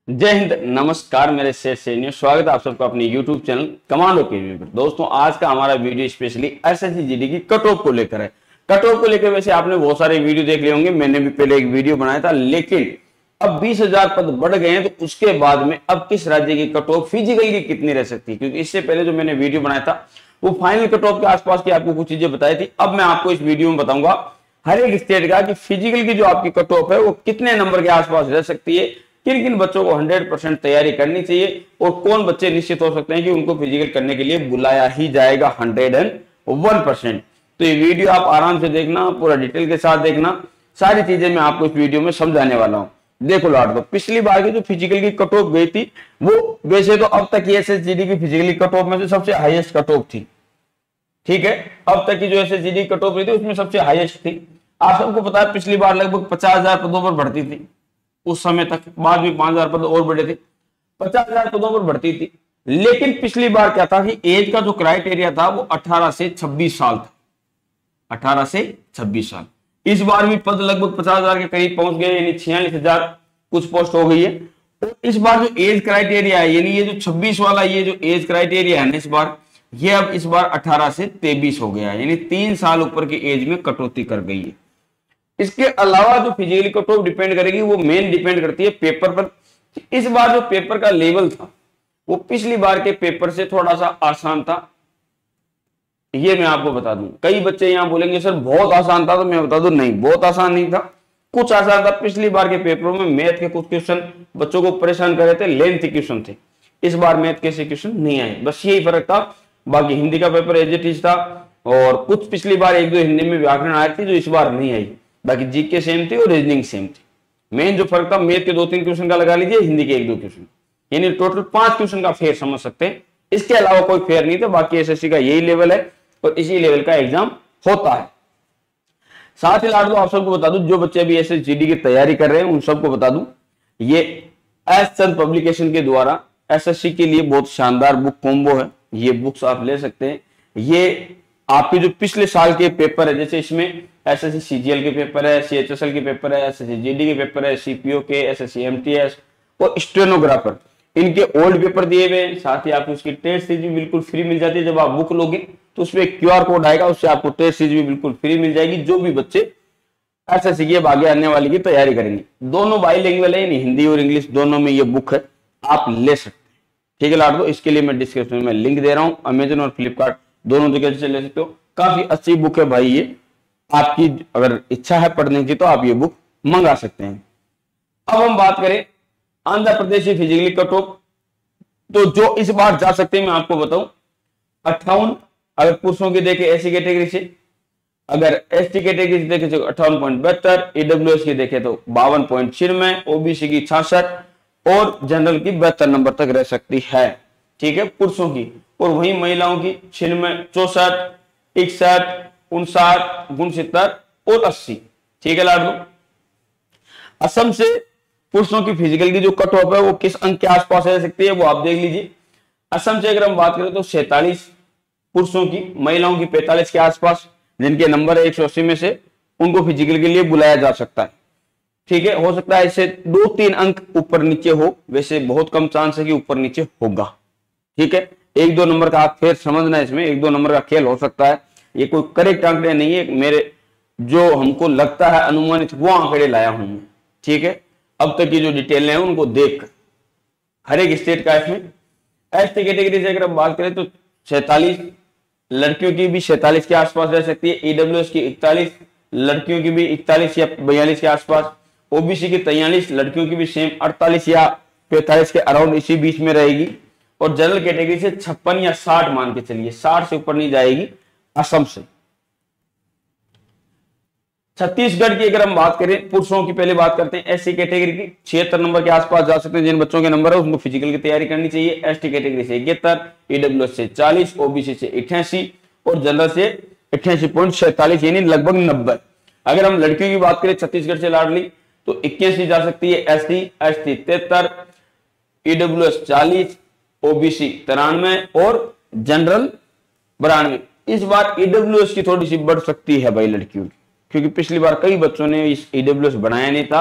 जय हिंद, नमस्कार। मेरे शेर सैनियों, स्वागत है आप सबका अपने YouTube चैनल कमांडो के वीडियो पर। दोस्तों, आज का हमारा वीडियो स्पेशली एसएससी जीडी की कट ऑफ को लेकर है। कट ऑफ को लेकर वैसे आपने बहुत सारे वीडियो देख लिए होंगे, मैंने भी पहले एक वीडियो बनाया था, लेकिन अब 20,000 पद बढ़ गए हैं, तो उसके बाद में अब किस राज्य की कट ऑफ फिजिकल की कितनी रह सकती है, क्योंकि इससे पहले जो मैंने वीडियो बनाया था वो फाइनल कट ऑफ के आसपास की आपको कुछ चीजें बताई थी। अब मैं आपको इस वीडियो में बताऊंगा हर एक स्टेट का कि फिजिकल की जो आपकी कट ऑफ है वो कितने नंबर के आसपास रह सकती है, किन किन बच्चों को 100% तैयारी करनी चाहिए और कौन बच्चे निश्चित हो सकते हैं कि उनको फिजिकल करने के लिए बुलाया ही जाएगा 101%। तो ये वीडियो आप आराम से देखना, पूरा डिटेल के साथ देखना, सारी चीजें मैं आपको इस वीडियो में समझाने वाला हूं। देखो लाड दो, पिछली बार की जो फिजिकल की कट ऑफ गई थी वो वैसे तो अब तक की एसएसजीडी की फिजिकली कट ऑफ में से सबसे हाईएस्ट कट ऑफ थी। ठीक है, अब तक की जो एसएसजीडी कट ऑफ रही थी उसमें सबसे हाईएस्ट थी। आप सबको पता है पिछली बार लगभग 50,000 पदों पर भर्ती थी उस समय तक, बाद में 5,000 पद और बढ़े थे, 50,000 पदों पर भर्ती थी। लेकिन पिछली बार क्या था कि एज का जो क्राइटेरिया था वो 18 से 26 साल था, 18 से 26 साल। इस बार भी पद लगभग 50,000 के करीब पहुंच गए, यानी 46,000 कुछ पोस्ट हो गई है। तो इस बार जो एज क्राइटेरिया है, यानी ये जो 26 वाला ये जो एज क्राइटेरिया है ना, इस बार ये अब इस बार 18 से 23 हो गया है, यानी 3 साल ऊपर की एज में कटौती कर गई है। इसके अलावा जो फिजिकली कट ऑफ डिपेंड करेगी वो मेन डिपेंड करती है पेपर पर। इस बार जो पेपर का लेवल था वो पिछली बार के पेपर से थोड़ा सा आसान था, ये मैं आपको बता दूं। कई बच्चे यहां बोलेंगे सर बहुत आसान था, तो मैं बता दूं नहीं, बहुत आसान नहीं था, कुछ आसान था। पिछली बार के पेपरों में मैथ के कुछ क्वेश्चन बच्चों को परेशान कर रहे थे, लेंथी क्वेश्चन थे। इस बार मैथ के ऐसे क्वेश्चन नहीं आए, बस यही फर्क था। बाकी हिंदी का पेपर एज इट इज था, और कुछ पिछली बार एक दो हिंदी में व्याकरण आई थी जो इस बार नहीं आई। बाकी जीके सेम थी और रीजनिंग सेम थी। मेन जो फर्क था मैथ के 2-3 क्वेश्चन का लगा लीजिए, हिंदी के 1-2 क्वेश्चन, यानी टोटल 5 क्वेश्चन का फेयर समझ सकते हैं। इसके अलावा कोई फेयर नहीं था। बाकी एसएससी का यही लेवल है और इसी लेवल का एग्जाम होता है। साथ ही लाडो आप सबको बता दूं, जो बच्चे अभी एसएसजीडी की तैयारी कर रहे हैं उन सबको बता दूं, ये एस चंद पब्लिकेशन के द्वारा एसएससी के लिए बहुत शानदार बुक कॉम्बो है। ये बुक्स आप ले सकते हैं। ये आपके जो पिछले साल के पेपर है, जैसे इसमें एसएससी सीजीएल के पेपर है, सीएचएसएल के पेपर है, एसएससी जीडी के पेपर है, सीपीओ के, एसएससी एमटीएस और स्टेनोग्राफर, इनके ओल्ड पेपर दिए हुए हैं। साथ ही आपको उसकी टेस्ट सीरीज भी बिल्कुल फ्री मिल जाती है। जब आप बुक लोगे तो उसमें क्यूआर कोड आएगा, उससे आपको टेस्ट सीरीज भी बिल्कुल फ्री मिल जाएगी। जो भी बच्चे एसएससी की आगे आने वाली की तैयारी करेंगे, दोनों बाईलिंगुअल है, हिंदी और इंग्लिश दोनों में ये बुक है, आप ले सकते हैं। ठीक है लाडो, इसके लिए मैं डिस्क्रिप्शन में लिंक दे रहा हूँ। अमेजन और फ्लिपकार्ट दोनों जगह से ले सकते हो। काफी अच्छी बुक है भाई ये, आपकी अगर इच्छा है पढ़ने की तो आप ये बुक मंगा सकते हैं। अब हम बात करें आंध्र प्रदेश की फिजिकली कट ऑफ, तो जो इस बार जा सकते हैं मैं आपको बताऊं 58, अगर पुरुषों की देखें एससी कैटेगरी से, अगर एसटी कैटेगरी से देखें तो 58.72, ईडब्ल्यूएस की देखें तो 52.96, ओबीसी की 66 और जनरल की 72 नंबर तक रह सकती है। ठीक है, पुरुषों की। और वहीं महिलाओं की 96, 64, 61, 59, 69 और 80। ठीक है लाडो, असम से पुरुषों की फिजिकल की जो कट ऑफ है वो किस अंक के आसपास रह सकती है वो आप देख लीजिए। असम से अगर हम बात करें तो 47 पुरुषों की, महिलाओं की 45 के आसपास, जिनके नंबर है 180 में से, उनको फिजिकल के लिए बुलाया जा सकता है। ठीक है, हो सकता है इससे 2-3 अंक ऊपर नीचे हो, वैसे बहुत कम चांस है कि ऊपर नीचे होगा। ठीक है, 1-2 नंबर का आप फिर समझना, इसमें 1-2 नंबर का खेल हो सकता है। ये कोई करेक्ट आंकड़े नहीं है, मेरे जो हमको लगता है अनुमानित वो आंकड़े लाया हूं मैं। ठीक है, अब तक की जो डिटेल है उनको देख हर एक स्टेट का। इसमें एसटी कैटेगरी से अगर हम बात करें तो 46, लड़कियों की भी 46 के आसपास रह सकती है। ईडब्ल्यूएस की 41, लड़कियों की भी 41 या 42 के आसपास। ओबीसी की 43, लड़कियों की भी सेम 48 या 45 के अराउंड इसी बीच में रहेगी। और जनरल कैटेगरी से 56 या 60 मान के चलिए, 60 से ऊपर नहीं जाएगी असम से। छत्तीसगढ़ की अगर हम बात करें, पुरुषों की पहले बात करते हैं, एससी कैटेगरी की 76 नंबर के आसपास जा सकते हैं। जिन बच्चों के नंबर है उनको फिजिकल की तैयारी करनी चाहिए। एसटी कैटेगरी से 71, ईडब्ल्यूएस से 40, ओबीसी से 88 और जनरल से 88.47, यानी लगभग 90। अगर हम लड़कियों की बात करें छत्तीसगढ़ से लाडली, तो 81 जा सकती है एसटी, एसटी 73, ईडब्ल्यूएस 40, ओबीसी 93 और जनरल 92। इस बार ईडब्ल्यूएस की थोड़ी सी बढ़ सकती है भाई लड़कियों की, क्योंकि पिछली बार कई बच्चों ने इस ईडब्ल्यूएस बनाया नहीं था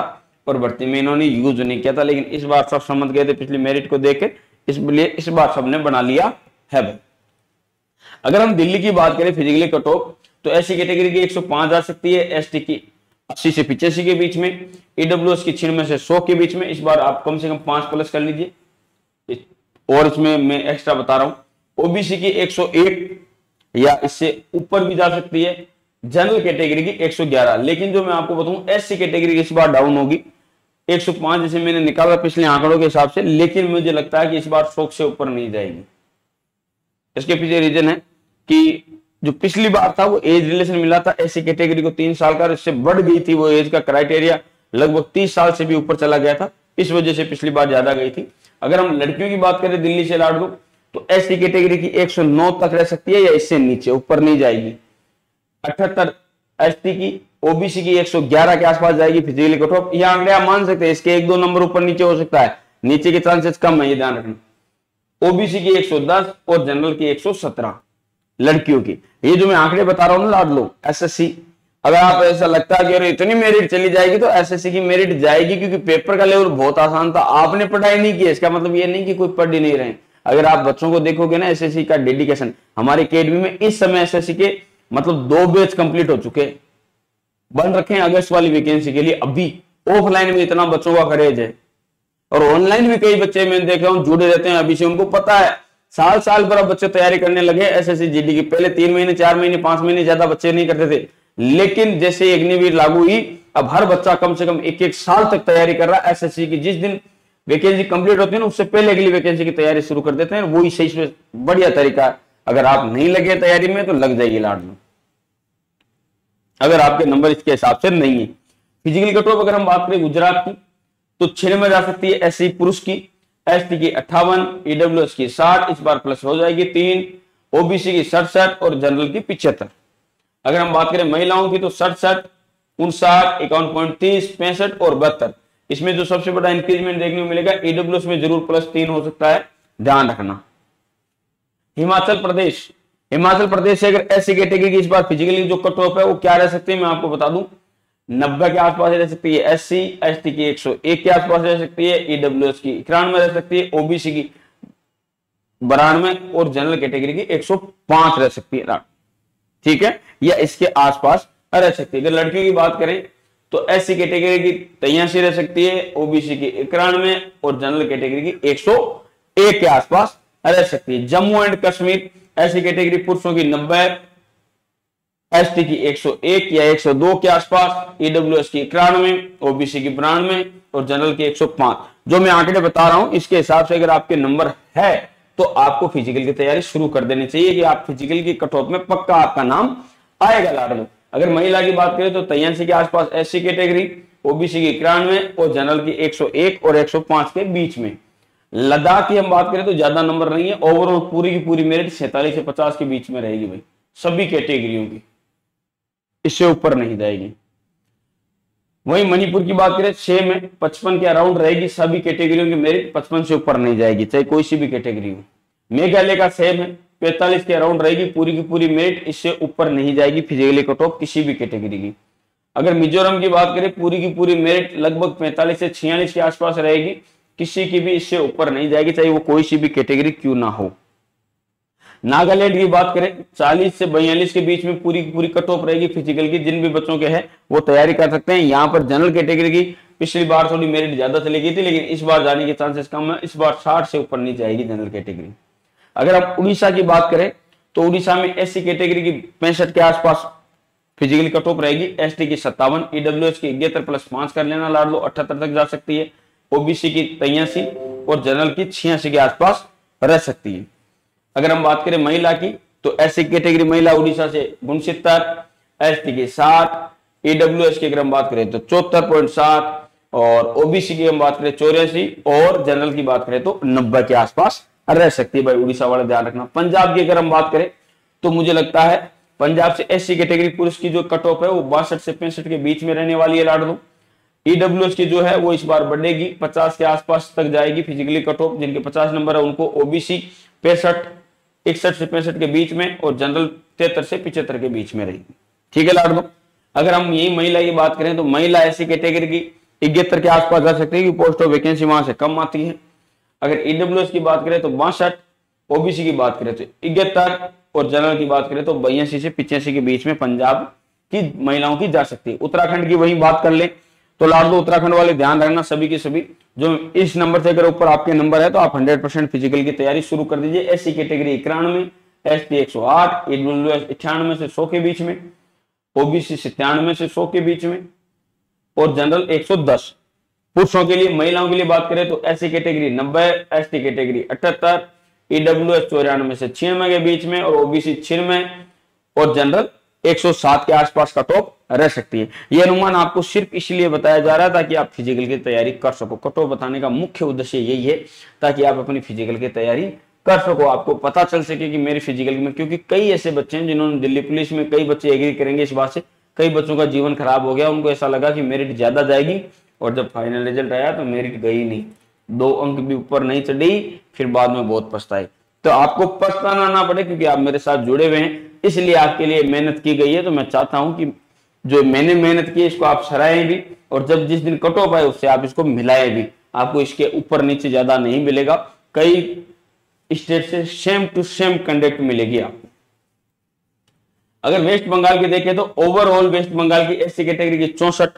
और भर्ती में इन्होंने यूज नहीं किया था, लेकिन इस बार सब समझ गए थे पिछली मेरिट को देख, इसलिए इस बार सबने बना लिया है भाई। अगर हम दिल्ली की बात करें फिजिकली कट ऑफ, तो एससी कैटेगरी की 105 जा सकती है, एसटी की 80 से 85 के बीच में, ईडब्ल्यूएस की 96 से 100 के बीच में। इस बार आप कम से कम 5 प्लस कर लीजिए। और इसमें मैं एक्स्ट्रा बता रहा हूं, ओबीसी की 101 या इससे ऊपर भी जा सकती है, जनरल कैटेगरी की 111। लेकिन जो मैं आपको बताऊं, एससी कैटेगरी की इस बार डाउन होगी 105 जैसे मैंने निकाला पिछले आंकड़ों के हिसाब से, लेकिन मुझे लगता है कि इस बार 100 से ऊपर नहीं जाएगी। इसके पीछे रीजन है कि जो पिछली बार था वो एज रिलेशन मिला था एससी कैटेगरी को 3 साल का, इससे बढ़ गई थी वो एज का क्राइटेरिया, लगभग 30 साल से भी ऊपर चला गया था, इस वजह से पिछली बार ज्यादा गई थी। अगर हम लड़कियों की बात करें दिल्ली से लाडू, तो एससी कैटेगरी की 109 तक रह सकती है या इससे नीचे, ऊपर नहीं जाएगी। 78 एसटी की, ओबीसी की 111 के आसपास जाएगी फिजिकली कट ऑफ। ये आंकड़े आप मान सकते हैं, इसके 1-2 नंबर ऊपर नीचे हो सकता है, नीचे के चांसेस कम है, ये ध्यान रखना। ओबीसी की 110 और जनरल की 117 लड़कियों की। ये जो मैं आंकड़े बता रहा हूं ना लाडलो, एसएससी, अगर आप ऐसा लगता है कि अरे इतनी मेरिट चली जाएगी, तो एसएससी की मेरिट जाएगी, क्योंकि पेपर का लेवल बहुत आसान था, आपने पढ़ाई नहीं की। इसका मतलब ये नहीं कि कोई पढ़ ही नहीं रहे। अगर आप बच्चों को देखोगे ना, एसएससी का डेडिकेशन, हमारे अकेडमी में इस समय एसएससी के मतलब 2 बैच कंप्लीट हो चुके, बन रखे हैं अगस्त वाली वैकेंसी के लिए। अभी ऑफलाइन में इतना बच्चों का करेज है, और ऑनलाइन भी कई बच्चे मैंने देखा हूं जुड़े रहते हैं अभी से, उनको पता है, साल भर बच्चे तैयारी करने लगे एसएससी जीडी की। पहले 3 महीने 4 महीने 5 महीने ज्यादा बच्चे नहीं करते थे, लेकिन जैसे अग्निवीर लागू हुई, अब हर बच्चा कम से कम 1-1 साल तक तैयारी कर रहा है एसएससी की। जिस दिन वैकेंसी कंप्लीट होती है ना, उससे पहले अगली वैकेंसी की तैयारी शुरू कर देते हैं। वही सही बढ़िया तरीका है। अगर आप नहीं लगे तैयारी में तो लग जाएगी लाड में, अगर आपके नंबर इसके हिसाब से नहीं है। फिजिकल कट ऑफ अगर हम बात करें गुजरात की, तो 6 में जा सकती है एससी पुरुष की, एसटी की 58, ईडब्ल्यूएस की 60, इस बार प्लस हो जाएगी 3, ओबीसी की 67 और जनरल की 75। अगर हम बात करें महिलाओं की, तो 67, 59, 51.30, 65 और 72। इसमें जो सबसे बड़ा इंक्रीजमेंट देखने को मिलेगा, ईडब्ल्यूएस में जरूर +3 हो सकता है, ध्यान रखना। हिमाचल प्रदेश से अगर एससी कैटेगरी की इस बार फिजिकली जो कट ऑफ है वो क्या रह सकती है, मैं आपको बता दूं, 90 के आसपास रह सकती है एससी, एसटी की 101 के आसपास रह सकती है, ईडब्ल्यूएस की 91 रह सकती है, ओबीसी की 92 और जनरल कैटेगरी की 105 रह सकती है। ठीक है, या इसके आसपास रह सकती है। अगर लड़कियों की बात करें, तो एससी कैटेगरी की 83 रह सकती है, ओबीसी की 91 और जनरल कैटेगरी की 101 के आसपास रह सकती है। Jammu and Kashmir SC category पुरुषों की 90, एसटी की 101 या 102 के आसपास, ईडब्ल्यूएस की 91, ओबीसी की 92 और जनरल की 105। जो मैं आंकड़े बता रहा हूं, इसके हिसाब से अगर आपके नंबर है तो आपको फिजिकल की तैयारी शुरू कर देनी चाहिए, कि आप फिजिकल की कट ऑफ में पक्का आपका नाम आएगा लाडो। अगर महिला की बात करें, तो 83 के आसपास एससी कैटेगरी, ओबीसी की 91 और जनरल की 101 और 105 के बीच में। लद्दाख की हम बात करें तो ज्यादा नंबर नहीं है, ओवरऑल पूरी की पूरी मेरिट 47 से 50 के बीच में रहेगी भाई, सभी कैटेगरियों की, इससे ऊपर नहीं जाएगी। वहीं मणिपुर की बात करें, 6 में 55 के अराउंड रहेगी, सभी कैटेगरियों की मेरिट 55 से ऊपर नहीं जाएगी, चाहे कोई सी भी कैटेगरी हो। मेघालय का 6 में 45 के अराउंड रहेगी, पूरी की पूरी मेरिट इससे ऊपर नहीं जाएगी फिजिकली कट ऑफ किसी भी कैटेगरी की। अगर मिजोरम की बात करें, पूरी की पूरी मेरिट लगभग 45 से 46 के आसपास रहेगी, किसी की भी इससे ऊपर नहीं जाएगी, चाहे वो कोई सी भी कैटेगरी क्यों ना हो। नागालैंड की बात करें, 40 से 42 के बीच में पूरी की पूरी कट ऑफ रहेगी फिजिकल की, जिन भी बच्चों के है वो तैयारी कर सकते हैं। यहाँ पर जनरल कैटेगरी की पिछली बार थोड़ी मेरिट ज्यादा चली गई थी, लेकिन इस बार जाने के चांसेस कम है, इस बार 60 से ऊपर नहीं जाएगी जनरल कैटेगरी। अगर आप उड़ीसा की बात करें, तो उड़ीसा में एससी कैटेगरी की 65 के आसपास फिजिकल कट ऑफ रहेगी, एसटी की 57, ईडब्ल्यूएस की 71 प्लस 5 कर लेना लाड लो, 78 तक जा सकती है, ओबीसी की 83 और जनरल की 86 के आसपास रह सकती है। अगर हम बात करें महिला की, तो एससी कैटेगरी महिला उड़ीसा से 69, एसटी की 60, ईडब्ल्यूएस की अगर हम बात करें तो 74.7 और ओबीसी की हम बात करें 84 और जनरल की बात करें तो 90 के आसपास रह सकती है भाई, उड़ीसा वाले ध्यान रखना। पंजाब की अगर हम बात करें, तो मुझे लगता है पंजाब से एससी कैटेगरी पुरुष की जो कट ऑफ है वो 62 से 65 के बीच में रहने वाली है लाड लो। ईडब्ल्यूएस की जो है वो इस बार बढ़ेगी, 50 के आसपास तक जाएगी फिजिकली कट ऑफ, जिनके 50 नंबर है उनको, ओबीसी 65, 61 से 65 के बीच में और जनरल 73 से 75 के बीच में रहेगी। ठीक है लाडो। अगर हम यही महिला की बात करें, तो महिला एससी कैटेगरी की 71 के आसपास जा सकते हैं कि पोस्ट ऑफ वैकेंसी वहां से कम आती है। अगर ईडब्ल्यूएस की बात करें तो 62, ओबीसी की बात करें तो 71 और जनरल की बात करें तो 82 से 85 के बीच में पंजाब की महिलाओं की जा सकती है। उत्तराखंड की वही बात कर ले तो लाडलो उत्तराखंड वाले ध्यान रखना सभी के सभी, जो इस नंबर से अगर ऊपर आपके नंबर है तो आप 100% फिजिकल की तैयारी शुरू कर दीजिए। एससी कैटेगरी 91, एसटी 108, ईडब्ल्यूएस 98 से 100 के बीच में, ओबीसी 97 से 100 के बीच में और जनरल 110। पुरुषों के लिए, महिलाओं के लिए बात करें तो SC category 90, ST category 78, EWS 94 से 96 के बीच में और ओबीसी 96 और जनरल 107 के आसपास कट ऑफ रह सकती है। यह अनुमान आपको सिर्फ इसलिए बताया जा रहा है ताकि आप फिजिकल की तैयारी कर सको। कट ऑफ बताने का मुख्य उद्देश्य यही है ताकि आप अपनी फिजिकल की तैयारी कर सको, आपको पता चल सके कि मेरी फिजिकल में, क्योंकि कई ऐसे बच्चे हैं जिन्होंने दिल्ली पुलिस में, कई बच्चे एग्री करेंगे इस बात से, कई बच्चों का जीवन खराब हो गया, उनको ऐसा लगा कि मेरिट ज्यादा जाएगी और जब फाइनल रिजल्ट आया तो मेरिट गई नहीं, 2 अंक भी ऊपर नहीं चढ़ी, फिर बाद में बहुत पछताए। तो आपको पछताना ना पड़े क्योंकि आप मेरे साथ जुड़े हुए हैं, इसलिए आपके लिए मेहनत की गई है। तो मैं चाहता हूं कि जो मैंने मेहनत की इसको आप सराहें भी और जब जिस दिन कट ऑफ आए उससे आप इसको मिलाएं भी। आपको इसके ऊपर नीचे ज्यादा नहीं मिलेगा, कई स्टेट से सेम टू सेम कंडक्ट मिलेगी आपको। अगर वेस्ट बंगाल की देखें तो ओवरऑल वेस्ट बंगाल की एससी कैटेगरी की 64,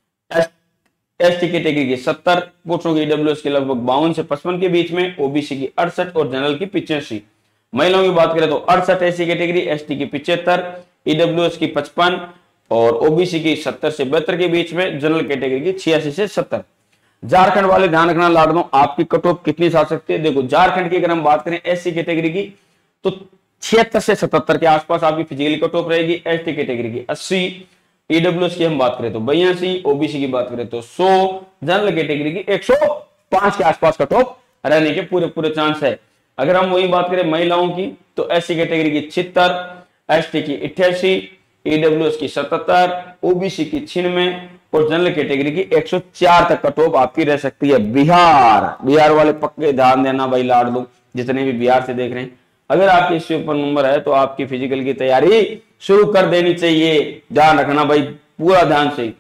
एसटी कैटेगरी की 70, पुरुषों की ईडब्ल्यूएस के लगभग 52 से 55 के बीच में, ओबीसी की 68 और जनरल की 85। महिलाओं की बात करें तो 68 एससी कैटेगरी, एसटी की 75, ईडब्ल्यूएस की 55 और ओबीसी की 70 से 72 के बीच में, जनरल कैटेगरी की 86 से 70। झारखंड वाले ध्यान रखना लाडो, आपकी कट ऑफ कितनी आ सकती है। देखो झारखंड की अगर हम बात करें एससी कैटेगरी की तो 76 से 77 के आसपास आपकी फिजिकली कट ऑफ रहेगी। एसटी कैटेगरी की 80, ईडब्ल्यूएस की हम बात करें तो 82, ओबीसी की बात करें तो 100, जनरल कैटेगरी की 105 के आसपास कट ऑफ रहने के पूरे चांस है। अगर हम वही बात करें महिलाओं की तो एससी कैटेगरी की 76, एसटी की 88, ईडब्ल्यूएस की 77, ओबीसी की 96 और जनरल कैटेगरी की 104 तक कट ऑफ आपकी रह सकती है। बिहार वाले पक्के ध्यान देना भाई लाडलो, जितने भी बिहार से देख रहे हैं, अगर आपके इससे ऊपर नंबर है तो आपकी फिजिकल की तैयारी शुरू कर देनी चाहिए। ध्यान रखना भाई पूरा ध्यान से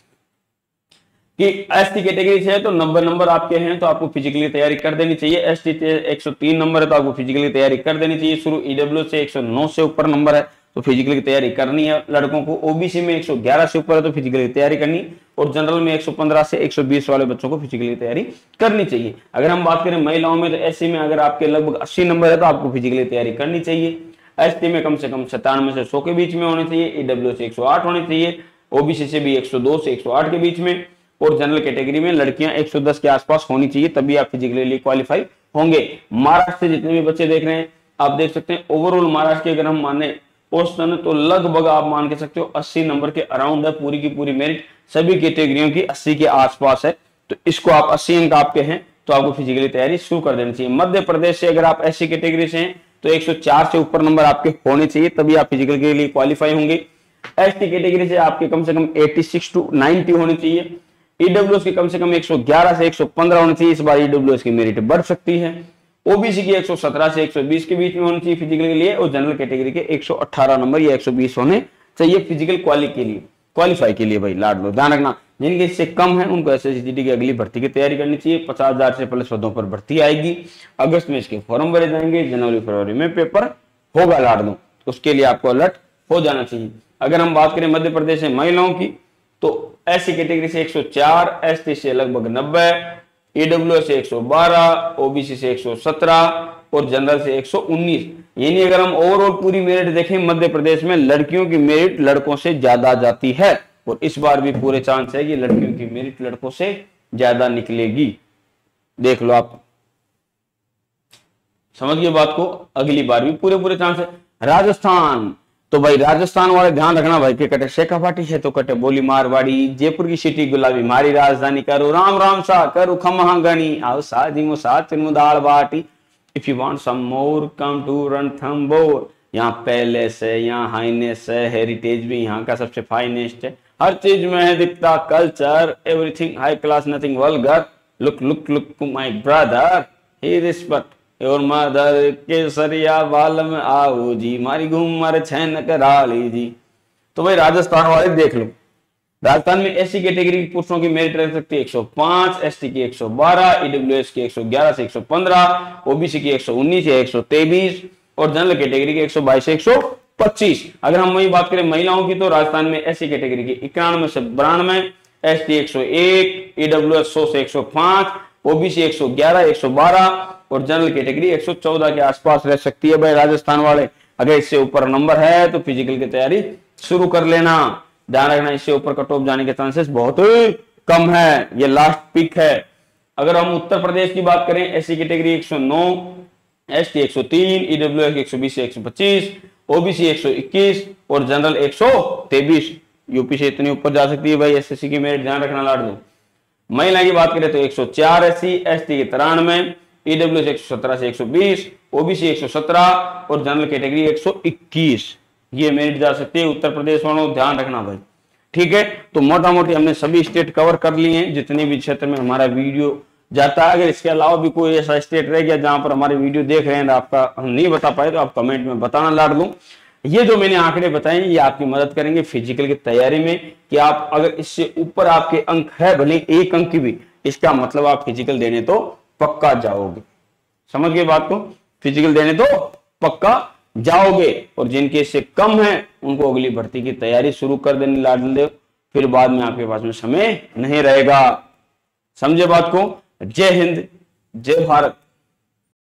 कि एसटी कैटेगरी से है तो 90 नंबर आपके हैं तो आपको फिजिकली तैयारी कर देनी चाहिए। एसटी से 103 नंबर है तो आपको फिजिकली तैयारी कर देनी चाहिए शुरू। ईडब्ल्यू से 109 से ऊपर नंबर है तो फिजिकली तैयारी करनी है लड़कों को। ओबीसी में 111 से ऊपर है तो फिजिकली तैयारी करनी, और जनरल में 115 से 120 वाले बच्चों को फिजिकली तैयारी करनी चाहिए। अगर हम बात करें महिलाओं में तो एससी में अगर आपके लगभग 80 नंबर है तो आपको फिजिकली तैयारी करनी चाहिए। एसटी में कम से कम 97 से 100 के बीच में होने चाहिए। ईडब्ल्यू से 108 होने चाहिए, ओबीसी से भी 102 से 108 के बीच में, और जनरल कैटेगरी में लड़कियां 110 के आसपास होनी चाहिए, तभी आप फिजिकली क्वालिफाई होंगे। महाराष्ट्र से जितने भी बच्चे देख रहे हैं आप देख सकते हैं ओवरऑल महाराष्ट्र के अगर हम माने पोस्टन तो लगभग आप मान के सकते हो 80 नंबर के अराउंड है। पूरी की पूरी मेरिट सभी कैटेगरियों की 80 के आसपास है, तो इसको आप 80 अंक आपके हैं तो आपको फिजिकली तैयारी शुरू कर देनी चाहिए। मध्य प्रदेश से अगर आप एससी कैटेगरी से हैं तो 104 से ऊपर नंबर आपके होने चाहिए, तभी आप फिजिकल के लिए क्वालिफाई होंगे। एसटी कैटेगरी से आपके कम से कम 86 टू 90 होने चाहिए। ईडब्ल्यूएस की कम से कम 111 से 115 होनी चाहिए, इस बार ईडब्ल्यूएस की मेरिट बढ़ सकती है। ओबीसी की 117 से 120 के बीच में होनी चाहिए फिजिकल के लिए, और जनरल कैटेगरी के 118 नंबर या 120 होने चाहिए फिजिकल क्वालिफाई के लिए। भाई लाडलो ध्यान रखना, जिनके इससे कम है उनको एसएसजीडी की अगली भर्ती की तैयारी करनी चाहिए। 50,000 से प्लस पदों पर भर्ती आएगी, अगस्त में इसके फॉर्म भरे जाएंगे, जनवरी फरवरी में पेपर होगा लाडलो, उसके लिए आपको अलर्ट हो जाना चाहिए। अगर हम बात करें मध्य प्रदेश में महिलाओं की तो एससी कैटेगरी से 104, एसटी से लगभग 90, ईडब्ल्यू से 112, ओबीसी से 117 और जनरल से 119। यानी अगर हम ओवरऑल पूरी मेरिट देखें मध्य प्रदेश में लड़कियों की मेरिट लड़कों से ज्यादा जाती है, और इस बार भी पूरे चांस है कि लड़कियों की मेरिट लड़कों से ज्यादा निकलेगी। देख लो आप, समझ गए बात को, अगली बार भी पूरे चांस है। राजस्थान तो भाई राजस्थान वाले ध्यान रखना भाई के कटे शेखा फाटी है तो कटे बोली मारवाड़ी, जयपुर की सिटी गुलाबी मारी राजधानी, करो राम राम सा करो खमहांगनी, आओ साजी मो साथ दाल बाटी, if you want some more come to Ranthambore. यहाँ पहले से, यहाँ हाईनेस है, हेरिटेज भी यहाँ का सबसे फाइनेस्ट है, हर चीज में है दिखता culture, everything high class nothing vulgar, look look look my brother, he respect और मदर केसरिया बाल में आओ जी, मारी घूमर छैन कराली जी। तो भाई राजस्थान वाले देख लो, राजस्थान में एससी कैटेगरी की पुरुषों की मेरिट रह सकती है 105, एसटी की 112, ईडब्ल्यूएस की 111 से 115, ओबीसी की 119 या 123 और जनरल कैटेगरी की 122 से 125। अगर हम वही बात करें महिलाओं की तो राजस्थान में एससी कैटेगरी की 91 से 92, एसटी 101, ईडब्ल्यूएस 100 से 105, ओबीसी 111, 112 और जनरल कैटेगरी 114 के आसपास रह सकती है भाई राजस्थान वाले। अगर इससे ऊपर नंबर है तो फिजिकल की तैयारी शुरू कर लेना। ध्यान रखना इससे ऊपर कट ऑफ जाने के चांसेस बहुत कम है, ये लास्ट पिक है। अगर हम उत्तर प्रदेश की बात करें एससी कैटेगरी 109, एसटी 103, ईडब्ल्यूएस 120 से 125, ओबीसी 121 और जनरल 123। यूपी से इतनी ऊपर जा सकती है भाई एसएससी की मेरिट, ध्यान रखना लाडू। महिला की बात करें तो 104 एससी, एसटी के 93, ईडब्ल्यूएस 117 से 120, ओबीसी 117 और जनरल कैटेगरी 121। ये मेरिट जा सकती है उत्तर प्रदेश वालों, ध्यान रखना भाई। ठीक है, तो मोटा मोटी हमने सभी स्टेट कवर कर लिए हैं जितने भी क्षेत्र में हमारा वीडियो जाता है। अगर इसके अलावा भी कोई ऐसा स्टेट रह गया जहां पर हमारे वीडियो देख रहे हैं आपका हम नहीं बता पाए तो आप कमेंट में बताना लाड दूं। ये जो मैंने आंकड़े बताए ये आपकी मदद करेंगे फिजिकल की तैयारी में कि आप अगर इससे ऊपर आपके अंक है भले एक अंक की भी, इसका मतलब आप फिजिकल देने तो पक्का जाओगे। समझ गए बात को, फिजिकल देने तो पक्का जाओगे और जिनके इससे कम है उनको अगली भर्ती की तैयारी शुरू कर देनी लाडल देव, फिर बाद में आपके पास में समय नहीं रहेगा। समझे बात को। जय हिंद, जय भारत।